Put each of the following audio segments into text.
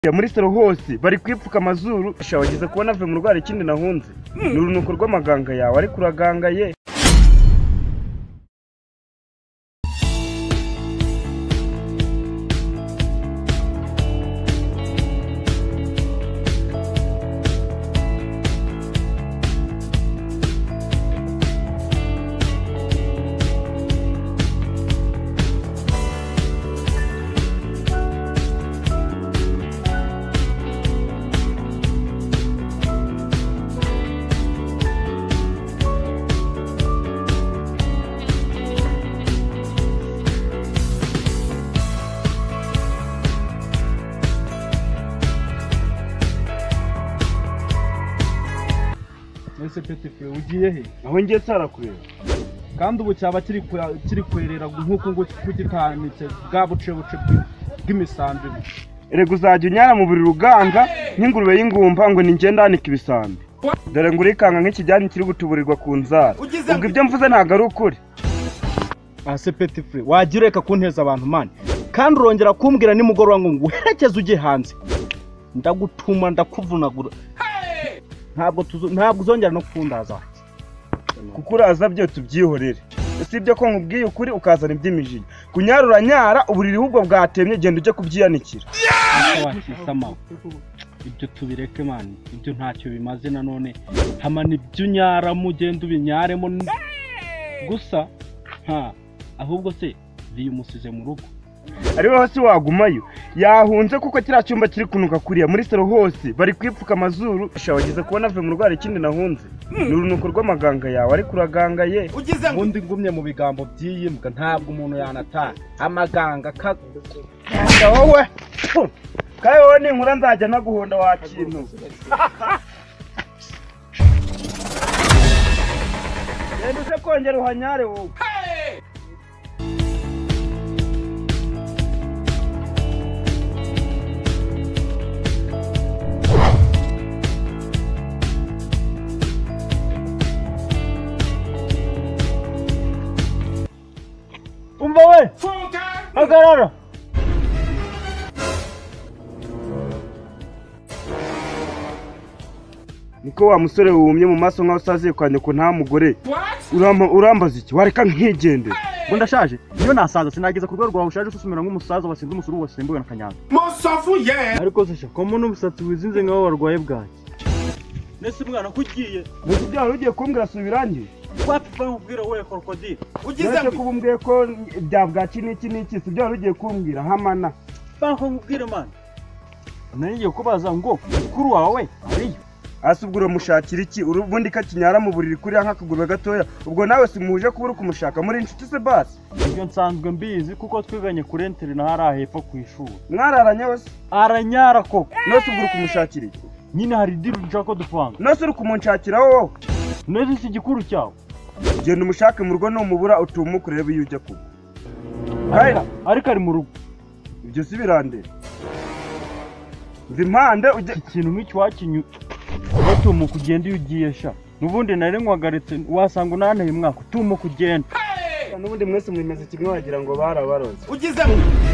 muri salo hose bari kwipfuka amazuru wagize kubona ave mu rwara ikindi nahunze ni urunuko rw'amaganga yawe ari kuragangaye. Ese Petit ugiye he? Aho ngiye tsarakureba. Kandi ubu cyaba kiri kwerera nkuko ngo kugitamitse bwa buce bw'imisambi. Erega uzajya unyara mu buri ruganga nk'ingurube y'ingumba ngo ni ngenda hanika ibisambi. Dore ngo urikanga nk'ikijyanye kiri gutuburirwa ku nzara. Ubwo ibyo mvuze ntago ari ukuri. Ase Petit wagira reka kunteza abantu mani. Kandi urongera kumbwira nimugoroba ngo nguherekeze ujye hanze. Ndagutuma ndakuvunagura. Ntabwo uzongera no kundaza kuko uraza byo tubyihorere. Usibye ko nkubwiye ukuri ukazana iby'imijinya kunyarura nyara uburiri hubwo bwatemye genda uje kubyiyanikira. Ibyo tubireke mani, ibyo ntacyo bimaze nanone hamana ibyo nyara mugenda ubinyaremo gusa ahubwo se umusize mu rugo ari wowe se wagumayo yahunze kuko kiriya cyumba kiri kunuka kuriya muri salo hose bari kwipfuka amazuru wagize kubona ave mu rwara ikindi nahunze ni urunuko rw'amaganga yawe ari kuragangaye. Ubundi ngumye mu bigambo by'iyimbwa ntabwo umuntu yanataha amaganga wowe kaye wowe ninkura nzajya naguhonda wa kintu. Genda uze kongera uhanyare wowe. Umva we hagarara. Niko wa musore wumye mu maso nkaho usaziye kwa nyoko nta mugore urambaza iki wareka nkigende ngo ndashaje niyo nasaza sinageza ku rwego rwawe ushaje usumira nk'umusaza wasinze umusuru wasimbuye na kanyanga ariko se shaka mu n'ubusatsi wizinze nkaho warwaye bwaki nese mwana kugiye muzi byaho ugiye kumbwira subirangiye wapfa nkubwira we krokodile ugize kubumbwiye ko bya bwaki n'iki si byaho ugiye kumbwira hamana banko nkubwire man naniye kubaza ngo mukuru wawe ariyo asubwura mushakira iki ubundi kakinyara mu buriri kuri nk'akagurwe gatoya ubwo nawe simuje kubura kumushaka muri inshuti se basi. Ibyo nsanzwe mbizi kuko twiganye kuri internet hari hepfo ku ishuri mwararanye wese aranyara koko nose ubura kumushakira iki nyine hari diru nshaka dupanga nose uri kumunshakira wowe neze si gikuru cyawe genda umushake mu rugo numubura utumukurebe iyo ujya kuba ariko ari mu rugo ibyo si birandera mvi impande ujye ikintu nk'icyo wakinyu batuma kugenda iyo ugiye sha nubundi nari nkwagaritse wasanga unanteye umwaka utuma kugenda nubundi mwese mwimeze kimwe wagira ngo barabaroze ugize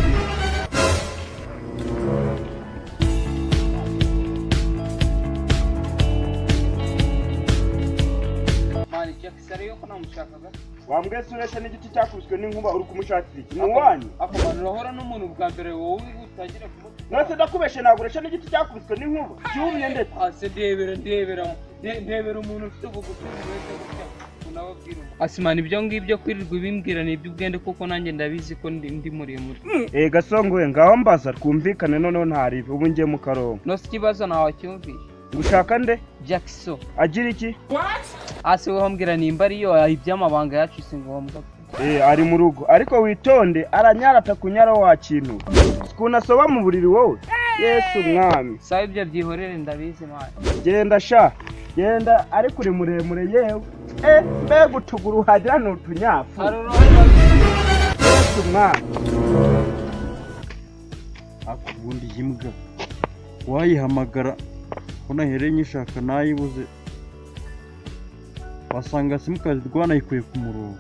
mani cyakisariyo ko namushakaga wambwese uresha n'igiti cyakubiswe n'inkuba uri kumushakira iki muwanyu akomana urahora n'umuntu bwa mbere wowe utagira kumutse nose ndakubeshe naguresha n'igiti cyakubiswe n'inkuba cyumye ndetse ase ndebera umuntu ufite ubugufi wese gutya unababwira asimana ibyo ngibyo kwirirwa bimbwira ni ibyo ubwende kuko nanjye ndabizi ko ndi muremure gasongoye ngaho mbaza twumvikane noneho ntaribe ubu ngiye mu karongo nose ikibazo nawe cyumvishe gushaka nde Jackson agira iki ase wowe mbwira nimba ariyo iby'amabanga yacu si ngombwa ari mu rugo ariko witonde aranyara atakunyara wa kintu kunasoba mu buriri wowe Yesu mwami sawa ibyo byihorere ndabizi mwana genda sha genda ariko uri muremure yewe mbega utuguru hagira n'utunyafu Yesu mwami akubundi yimbwa wayihamagara unahereye nyishaka nayibuze wasanga simukazi rwanayikuye ku murongo.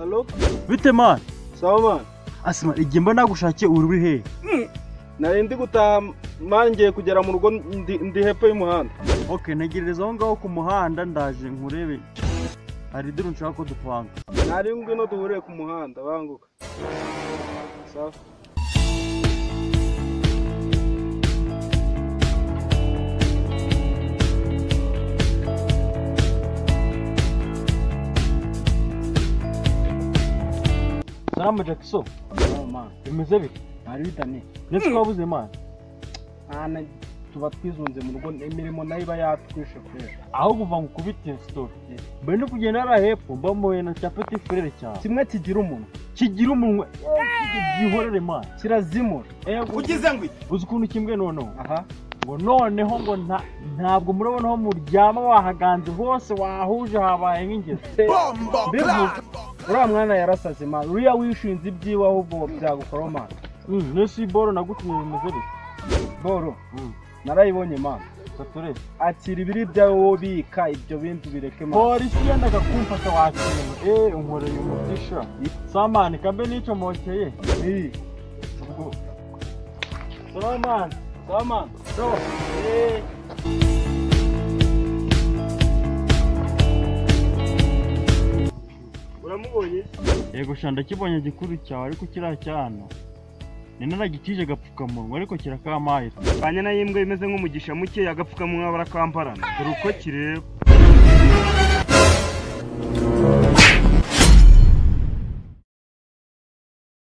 Hello? Bite man? Sawa man. Asima igihe mba nagushakiye uri he? Nari ndi gutaha man ngiye kugera mu rugo ndi hepfo y'umuhanda. Okay, ntegereza aho ngaho ku muhanda ndaje nkurebe. Hari duru nshaka ko dupanga. Nari ngwino duhure ku muhanda banguka. Sawa. Salama Jackson. Oh man. Bimeze bite? Ari bitane. Nese kwabuze man. Ana tuba twizunze mu rugo imirimo nayo iba yatwishe kwera. Aho kuva ngo kubite story. Mbe no kugenda ara hepfo mba moye na chapati frere cyane. Kimwe kigira umuntu. Kigira umunwa. Gihorere man. Kirazimura. Ugize ngwi. Uzi ukuntu kimbwe noneho. Aha. Ngo noneho ngo ntabwo murabona aho muryama wahaganze hose wahuje habaye nk'ingeze. Uriya mwana yarasaze man. Uriya wishinze ibyiwe ahubwo byagukora man. Nese boro nagutumye bimeze bite? Boro. Narayibonye man. Satore. Akira ibiri byawe wobika ibyo bindi bireke man. Polisi yendaga kumfata wakira. Unkoreye umugisha. Samani kambe nico mokeye. Ubwo. Saman. So. Uramubonye? Yego shanda kibonye gikuru cyawe ariko kiracyana. Nina nagitije gapfukamunwa ariko kirakamaye. Banya na yimbwa imeze nk'umugisha muke yagapfukamunwa barakamparana. Dore uko kireba.